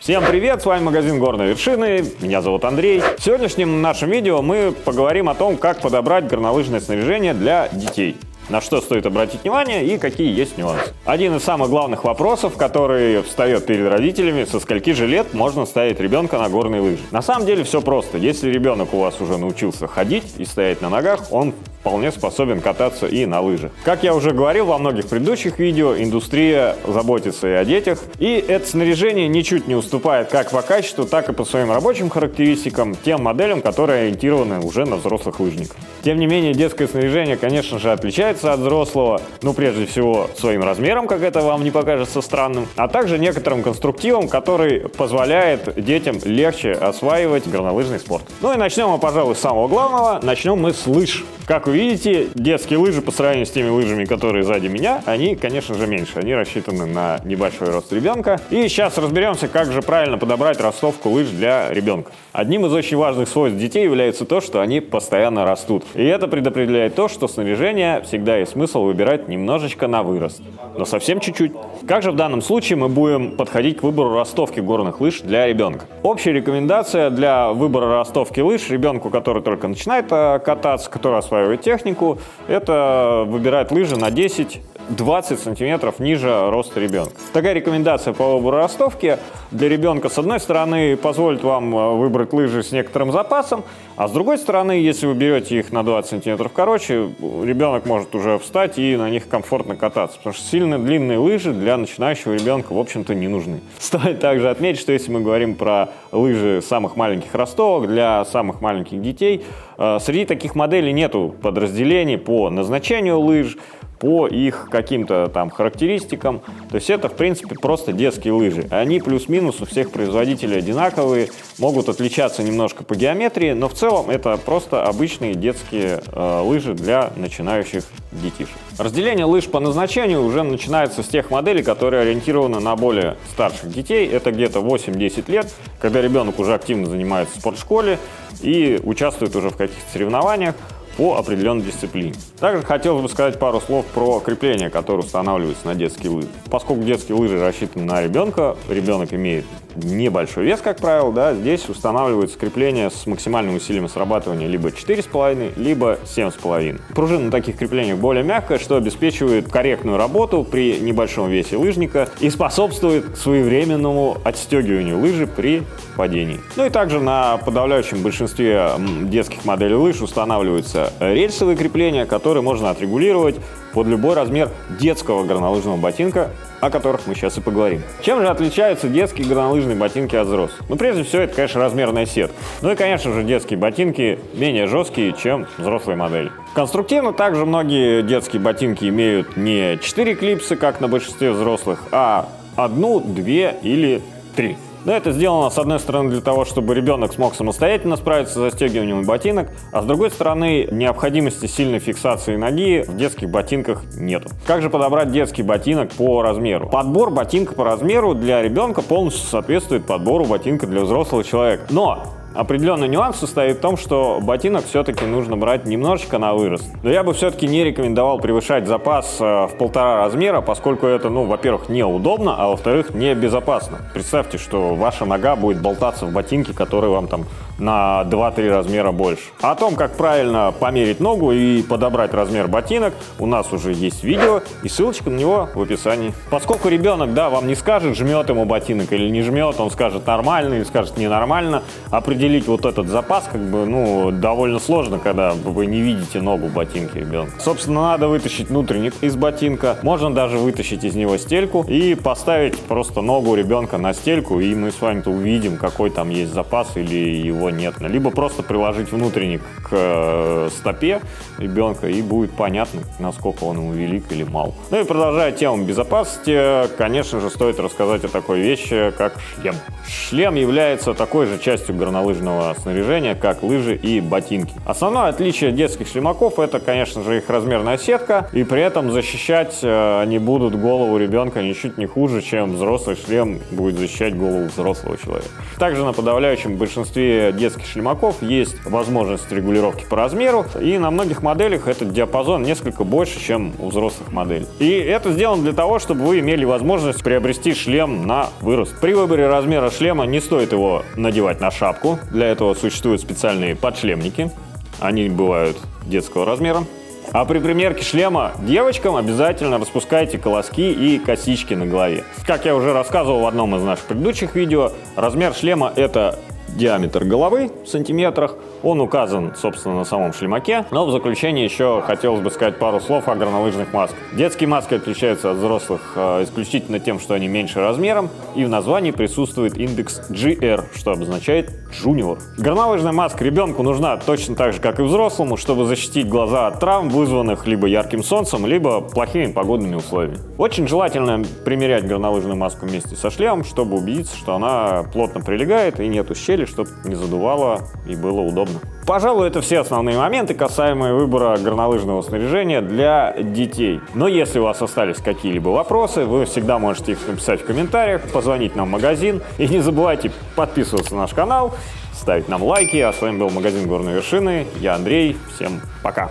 Всем привет, с вами магазин Горные Вершины, меня зовут Андрей. В сегодняшнем нашем видео мы поговорим о том, как подобрать горнолыжное снаряжение для детей. На что стоит обратить внимание и какие есть нюансы. Один из самых главных вопросов, который встает перед родителями: со скольки же лет можно ставить ребенка на горные лыжи? На самом деле все просто. Если ребенок у вас уже научился ходить и стоять на ногах, он вполне способен кататься и на лыжах. Как я уже говорил во многих предыдущих видео, индустрия заботится и о детях, и это снаряжение ничуть не уступает как по качеству, так и по своим рабочим характеристикам тем моделям, которые ориентированы уже на взрослых лыжников. Тем не менее, детское снаряжение, конечно же, отличается от взрослого, прежде всего своим размером, как это вам не покажется странным, а также некоторым конструктивом, который позволяет детям легче осваивать горнолыжный спорт. Ну и начнем мы, пожалуй, с самого главного. Начнем мы с лыж. Как вы видите, детские лыжи по сравнению с теми лыжами, которые сзади меня, они, конечно же, меньше. Они рассчитаны на небольшой рост ребенка. И сейчас разберемся, как же правильно подобрать ростовку лыж для ребенка. Одним из очень важных свойств детей является то, что они постоянно растут. И это предопределяет то, что снаряжение всегда есть смысл выбирать немножечко на вырост. Но совсем чуть-чуть. Как же в данном случае мы будем подходить к выбору ростовки горных лыж для ребенка? Общая рекомендация для выбора ростовки лыж ребенку, который только начинает кататься, который осваивает технику, это выбирать лыжи на 10-20 сантиметров ниже роста ребенка. Такая рекомендация по выбору ростовки для ребенка, с одной стороны, позволит вам выбрать лыжи с некоторым запасом, а с другой стороны, если вы берете их на 20 сантиметров короче, ребенок может уже встать и на них комфортно кататься, потому что сильно длинные лыжи для начинающего ребенка, в общем-то, не нужны. Стоит также отметить, что если мы говорим про лыжи самых маленьких ростовок для самых маленьких детей, среди таких моделей нету подразделений по назначению лыж, по их каким-то там характеристикам. То есть это, в принципе, просто детские лыжи. Они плюс-минус у всех производителей одинаковые, могут отличаться немножко по геометрии, но в целом это просто обычные детские лыжи для начинающих детишек. Разделение лыж по назначению уже начинается с тех моделей, которые ориентированы на более старших детей. Это где-то 8-10 лет, когда ребенок уже активно занимается в спортшколе и участвует уже в каких-то соревнованиях по определенной дисциплине. Также хотелось бы сказать пару слов про крепление, которое устанавливается на детские лыжи. Поскольку детские лыжи рассчитаны на ребенка, ребенок имеет небольшой вес, как правило, здесь устанавливается крепление с максимальным усилием срабатывания либо 4,5, либо 7,5. Пружина на таких креплениях более мягкая, что обеспечивает корректную работу при небольшом весе лыжника и способствует своевременному отстегиванию лыжи при падении. Ну и также на подавляющем большинстве детских моделей лыж устанавливаются рельсовые крепления, которые можно отрегулировать под любой размер детского горнолыжного ботинка, о которых мы сейчас и поговорим. Чем же отличаются детские горнолыжные ботинки от взрослых? Прежде всего, это, конечно, размерная сетка. Ну и, конечно же, детские ботинки менее жесткие, чем взрослые модели. Конструктивно также многие детские ботинки имеют не 4 клипсы, как на большинстве взрослых, а 1, 2 или 3. Но это сделано, с одной стороны, для того, чтобы ребенок смог самостоятельно справиться с застегиванием ботинок, а с другой стороны, необходимости сильной фиксации ноги в детских ботинках нету. Как же подобрать детский ботинок по размеру? Подбор ботинка по размеру для ребенка полностью соответствует подбору ботинка для взрослого человека. Но определенный нюанс состоит в том, что ботинок все-таки нужно брать немножечко на вырост. Но я бы все-таки не рекомендовал превышать запас в 1,5 размера, поскольку это, во-первых, неудобно, а во-вторых, небезопасно. Представьте, что ваша нога будет болтаться в ботинке, который вам там на 2-3 размера больше. О том, как правильно померить ногу и подобрать размер ботинок, у нас уже есть видео, и ссылочка на него в описании. Поскольку ребенок, вам не скажет, жмет ему ботинок или не жмет, он скажет нормально или скажет ненормально, определить вот этот запас довольно сложно, когда вы не видите ногу в ботинке ребенка. Собственно, надо вытащить внутренник из ботинка, можно даже вытащить из него стельку и поставить просто ногу ребенка на стельку, и мы с вами-то увидим, какой там есть запас или его нет. Либо просто приложить внутренник к стопе ребенка, и будет понятно, насколько он ему велик или мал. Ну и продолжая тему безопасности, конечно же, стоит рассказать о такой вещи, как шлем. Шлем является такой же частью горнолыжного горнолыжного снаряжения, как лыжи и ботинки. Основное отличие детских шлемаков — это, конечно же, их размерная сетка, и при этом защищать они будут голову ребенка ничуть не хуже, чем взрослый шлем будет защищать голову взрослого человека. Также на подавляющем большинстве детских шлемаков есть возможность регулировки по размеру, и на многих моделях этот диапазон несколько больше, чем у взрослых моделей. И это сделано для того, чтобы вы имели возможность приобрести шлем на вырост. При выборе размера шлема не стоит его надевать на шапку. Для этого существуют специальные подшлемники. Они бывают детского размера. А при примерке шлема девочкам обязательно распускайте колоски и косички на голове. Как я уже рассказывал в одном из наших предыдущих видео, размер шлема — это диаметр головы в сантиметрах. Он указан, собственно, на самом шлемаке. Но в заключение еще хотелось бы сказать пару слов о горнолыжных масках. Детские маски отличаются от взрослых исключительно тем, что они меньше размером, и в названии присутствует индекс GR, что обозначает Junior. Горнолыжная маска ребенку нужна точно так же, как и взрослому, чтобы защитить глаза от травм, вызванных либо ярким солнцем, либо плохими погодными условиями. Очень желательно примерять горнолыжную маску вместе со шлемом, чтобы убедиться, что она плотно прилегает и нету щели, чтобы не задувало и было удобно. Пожалуй, это все основные моменты, касаемые выбора горнолыжного снаряжения для детей. Но если у вас остались какие-либо вопросы, вы всегда можете их написать в комментариях, позвонить нам в магазин. И не забывайте подписываться на наш канал, ставить нам лайки. А с вами был магазин Горные Вершины. Я Андрей. Всем пока.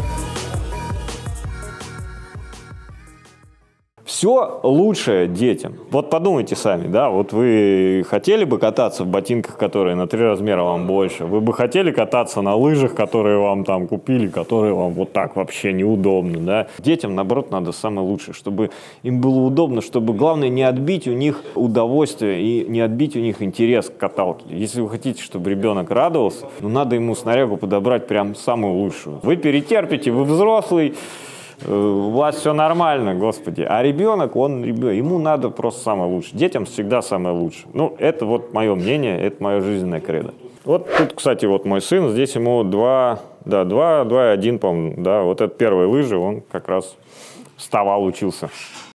Все лучшее детям. Вот подумайте сами, да, вот вы хотели бы кататься в ботинках, которые на 3 размера вам больше? Вы бы хотели кататься на лыжах, которые вам там купили, которые вам вот так вообще неудобно, да? Детям, наоборот, надо самое лучшее, чтобы им было удобно, чтобы, главное, не отбить у них удовольствие и не отбить у них интерес к каталке. Если вы хотите, чтобы ребенок радовался, ну, надо ему снарягу подобрать прям самую лучшую. Вы перетерпите, вы взрослый, у вас все нормально, господи. А ребенок, ему надо просто самое лучшее. Детям всегда самое лучшее. Ну, это вот мое мнение, это мое жизненное кредо. Вот тут, кстати, вот мой сын, здесь ему 2,1, по-моему, да, вот это первые лыжи, он как раз вставал, учился.